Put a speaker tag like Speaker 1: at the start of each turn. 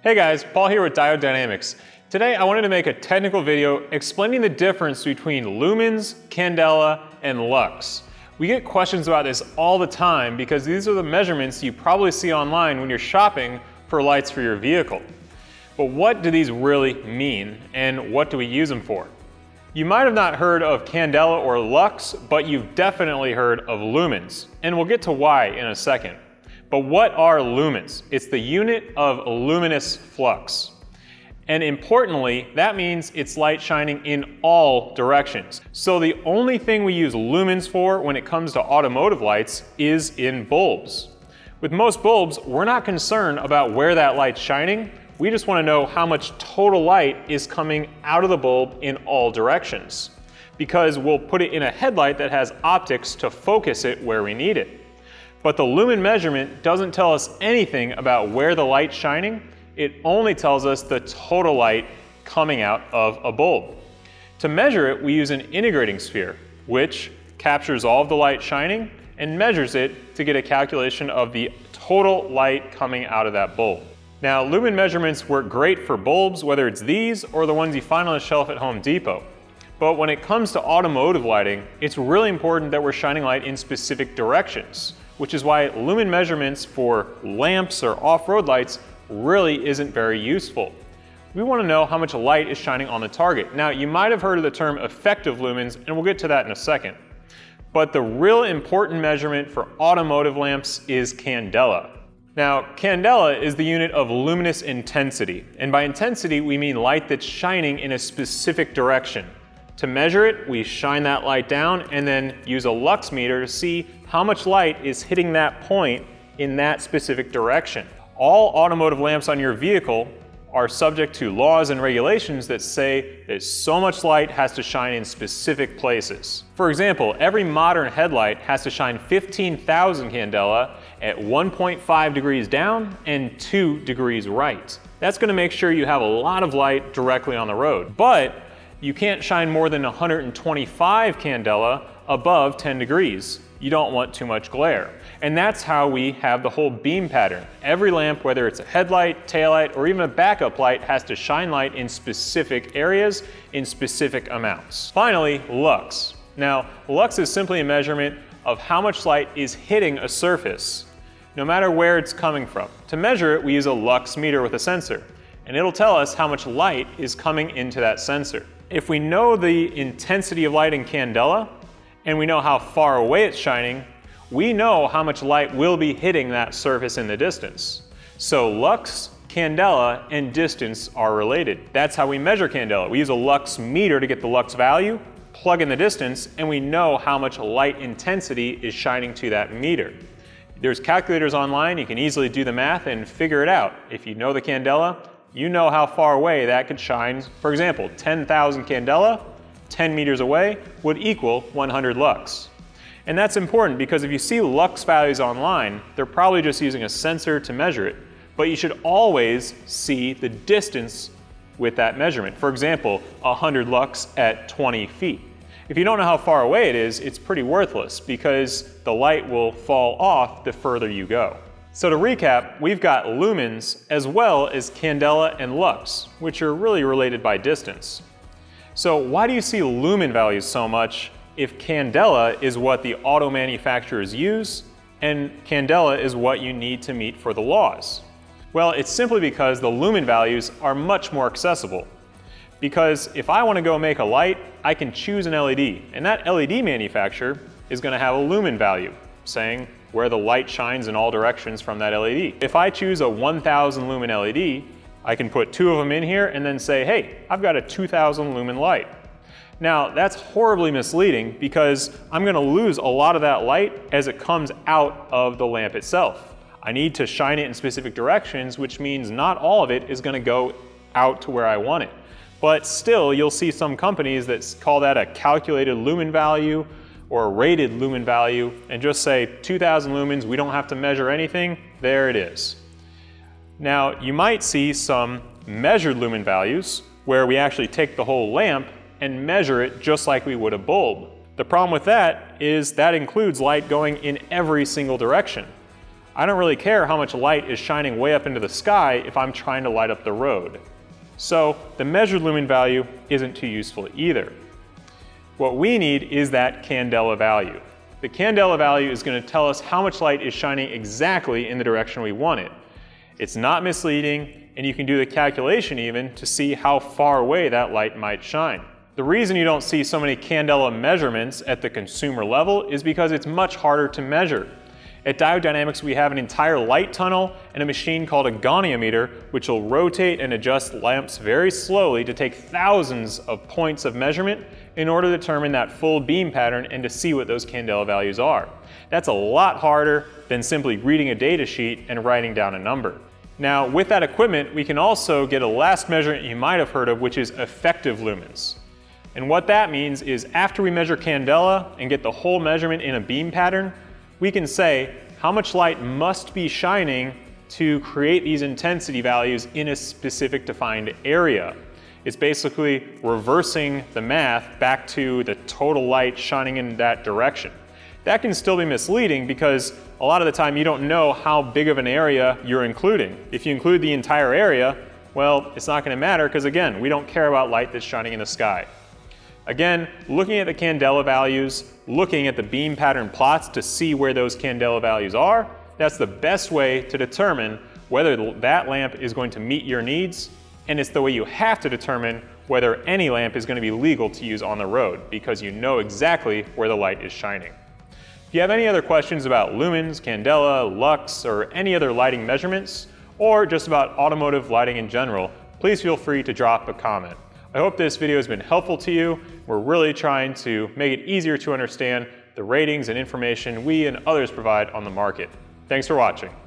Speaker 1: Hey guys, Paul here with Diode Dynamics. Today I wanted to make a technical video explaining the difference between lumens, candela, and lux. We get questions about this all the time because these are the measurements you probably see online when you're shopping for lights for your vehicle. But what do these really mean and what do we use them for? You might have not heard of candela or lux, but you've definitely heard of lumens, and we'll get to why in a second. But what are lumens? It's the unit of luminous flux. And importantly, that means it's light shining in all directions. So the only thing we use lumens for when it comes to automotive lights is in bulbs. With most bulbs, we're not concerned about where that light's shining. We just want to know how much total light is coming out of the bulb in all directions, because we'll put it in a headlight that has optics to focus it where we need it. But the lumen measurement doesn't tell us anything about where the light's shining. It only tells us the total light coming out of a bulb. To measure it, we use an integrating sphere, which captures all of the light shining and measures it to get a calculation of the total light coming out of that bulb. Now, lumen measurements work great for bulbs, whether it's these or the ones you find on the shelf at Home Depot. But when it comes to automotive lighting, it's really important that we're shining light in specific directions, which is why lumen measurements for lamps or off-road lights really isn't very useful. We want to know how much light is shining on the target. Now, you might have heard of the term effective lumens, and we'll get to that in a second. But the real important measurement for automotive lamps is candela. Now, candela is the unit of luminous intensity, and by intensity we mean light that's shining in a specific direction. To measure it, we shine that light down and then use a lux meter to see how much light is hitting that point in that specific direction. All automotive lamps on your vehicle are subject to laws and regulations that say that so much light has to shine in specific places. For example, every modern headlight has to shine 15,000 candela at 1.5 degrees down and 2 degrees right. That's going to make sure you have a lot of light directly on the road. But you can't shine more than 125 candela above 10 degrees. You don't want too much glare. And that's how we have the whole beam pattern. Every lamp, whether it's a headlight, taillight, or even a backup light, has to shine light in specific areas in specific amounts. Finally, lux. Now, lux is simply a measurement of how much light is hitting a surface, no matter where it's coming from. To measure it, we use a lux meter with a sensor, and it'll tell us how much light is coming into that sensor. If we know the intensity of light in candela, and we know how far away it's shining, we know how much light will be hitting that surface in the distance. So lux, candela, and distance are related. That's how we measure candela. We use a lux meter to get the lux value, plug in the distance, and we know how much light intensity is shining to that meter. There's calculators online, you can easily do the math and figure it out. If you know the candela, you know how far away that could shine. For example, 10,000 candela, 10 meters away would equal 100 lux. And that's important because if you see lux values online, they're probably just using a sensor to measure it. But you should always see the distance with that measurement. For example, 100 lux at 20 feet. If you don't know how far away it is, it's pretty worthless because the light will fall off the further you go. So to recap, we've got lumens as well as candela and lux, which are really related by distance. So why do you see lumen values so much if candela is what the auto manufacturers use and candela is what you need to meet for the laws? Well, it's simply because the lumen values are much more accessible. Because if I want to go make a light, I can choose an LED, and that LED manufacturer is going to have a lumen value saying where the light shines in all directions from that LED. If I choose a 1000 lumen LED, I can put 2 of them in here and then say, hey, I've got a 2000 lumen light. Now, that's horribly misleading because I'm going to lose a lot of that light as it comes out of the lamp itself. I need to shine it in specific directions, which means not all of it is going to go out to where I want it. But still, you'll see some companies that call that a calculated lumen value or a rated lumen value and just say 2000 lumens, we don't have to measure anything, there it is. Now, you might see some measured lumen values where we actually take the whole lamp and measure it just like we would a bulb. The problem with that is that includes light going in every single direction. I don't really care how much light is shining way up into the sky if I'm trying to light up the road. So the measured lumen value isn't too useful either. What we need is that Candela value. The Candela value is going to tell us how much light is shining exactly in the direction we want it. It's not misleading, and you can do the calculation even to see how far away that light might shine. The reason you don't see so many Candela measurements at the consumer level is because it's much harder to measure. At Diode Dynamics, we have an entire light tunnel and a machine called a goniometer, which will rotate and adjust lamps very slowly to take thousands of points of measurement in order to determine that full beam pattern and to see what those Candela values are. That's a lot harder than simply reading a data sheet and writing down a number. Now, with that equipment, we can also get a last measurement you might have heard of, which is effective lumens. And what that means is after we measure Candela and get the whole measurement in a beam pattern, we can say how much light must be shining to create these intensity values in a specific defined area. It's basically reversing the math back to the total light shining in that direction. That can still be misleading because a lot of the time you don't know how big of an area you're including. If you include the entire area, well, it's not going to matter because again, we don't care about light that's shining in the sky. Again, looking at the Candela values, looking at the beam pattern plots to see where those Candela values are, that's the best way to determine whether that lamp is going to meet your needs, and it's the way you have to determine whether any lamp is going to be legal to use on the road because you know exactly where the light is shining. If you have any other questions about lumens, Candela, lux, or any other lighting measurements, or just about automotive lighting in general, please feel free to drop a comment. I hope this video has been helpful to you. We're really trying to make it easier to understand the ratings and information we and others provide on the market. Thanks for watching.